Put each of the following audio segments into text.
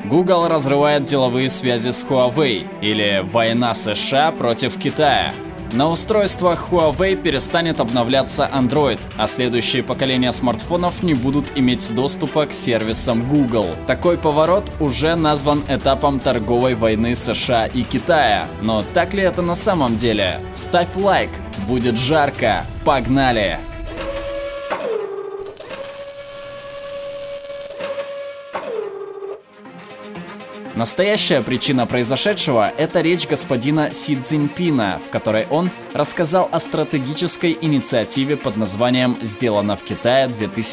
Google разрывает деловые связи с Huawei или война США против Китая. На устройствах Huawei перестанет обновляться Android, а следующие поколения смартфонов не будут иметь доступа к сервисам Google. Такой поворот уже назван этапом торговой войны США и Китая. Но так ли это на самом деле? Ставь лайк, будет жарко, погнали! Настоящая причина произошедшего – это речь господина Си Цзиньпина, в которой он рассказал о стратегической инициативе под названием «Сделано в Китае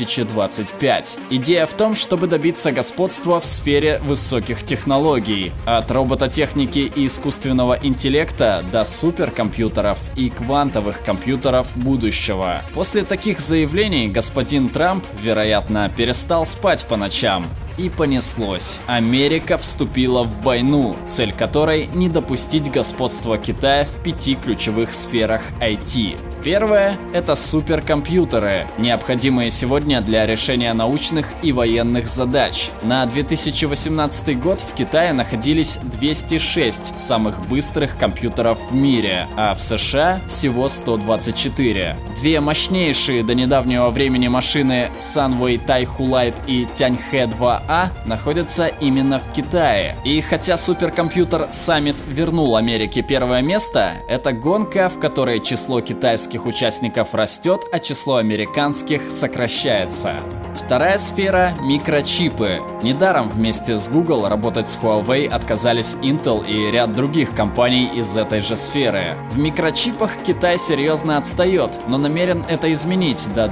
2025». Идея в том, чтобы добиться господства в сфере высоких технологий, от робототехники и искусственного интеллекта до суперкомпьютеров и квантовых компьютеров будущего. После таких заявлений господин Трамп, вероятно, перестал спать по ночам. И понеслось. Америка вступила в войну, цель которой не допустить господства Китая в 5 ключевых сферах IT. Первое – это суперкомпьютеры, необходимые сегодня для решения научных и военных задач. На 2018 год в Китае находились 206 самых быстрых компьютеров в мире, а в США всего 124. Две мощнейшие до недавнего времени машины Sunway Taihu Lite и Tianhe 2A находятся именно в Китае. И хотя суперкомпьютер Summit вернул Америке первое место, это гонка, в которой число китайских участников растет, а число американских сокращается. Вторая сфера – микрочипы. Недаром вместе с Google работать с Huawei отказались Intel и ряд других компаний из этой же сферы. В микрочипах Китай серьезно отстает, но намерен это изменить до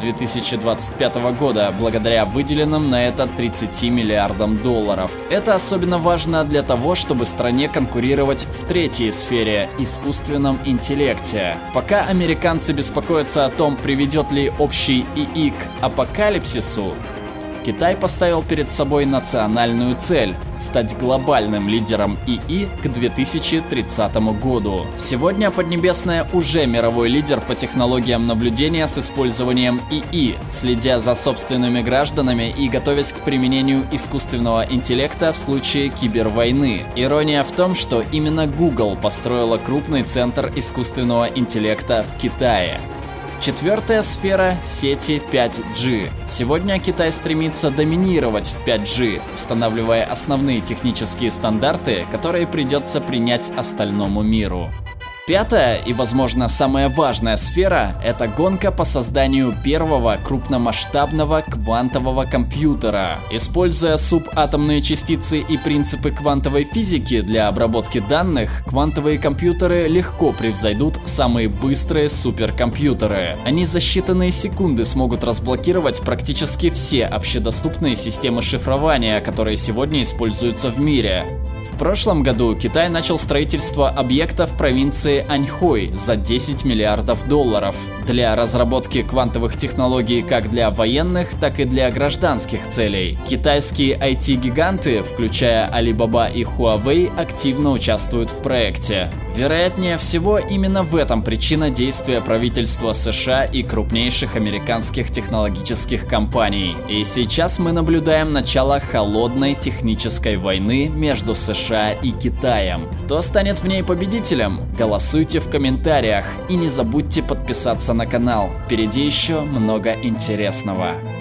2025 года благодаря выделенным на это 30 миллиардам долларов. Это особенно важно для того, чтобы стране конкурировать в третьей сфере – искусственном интеллекте. Пока американцы беспокоятся о том, приведет ли общий ИИ к апокалипсису, Китай поставил перед собой национальную цель – стать глобальным лидером ИИ к 2030 году. Сегодня Поднебесная уже мировой лидер по технологиям наблюдения с использованием ИИ, следя за собственными гражданами и готовясь к применению искусственного интеллекта в случае кибервойны. Ирония в том, что именно Google построила крупный центр искусственного интеллекта в Китае. Четвертая сфера – сети 5G. Сегодня Китай стремится доминировать в 5G, устанавливая основные технические стандарты, которые придется принять остальному миру. Пятая и, возможно, самая важная сфера – это гонка по созданию первого крупномасштабного квантового компьютера. Используя субатомные частицы и принципы квантовой физики для обработки данных, квантовые компьютеры легко превзойдут самые быстрые суперкомпьютеры. Они за считанные секунды смогут разблокировать практически все общедоступные системы шифрования, которые сегодня используются в мире. В прошлом году Китай начал строительство объекта в провинции Аньхой за 10 миллиардов долларов для разработки квантовых технологий как для военных, так и для гражданских целей. Китайские IT-гиганты, включая Alibaba и Huawei, активно участвуют в проекте. Вероятнее всего, именно в этом причина действия правительства США и крупнейших американских технологических компаний. И сейчас мы наблюдаем начало холодной технической войны между США и Китаем. Кто станет в ней победителем? Голосуйте в комментариях и не забудьте подписаться на канал. Впереди еще много интересного.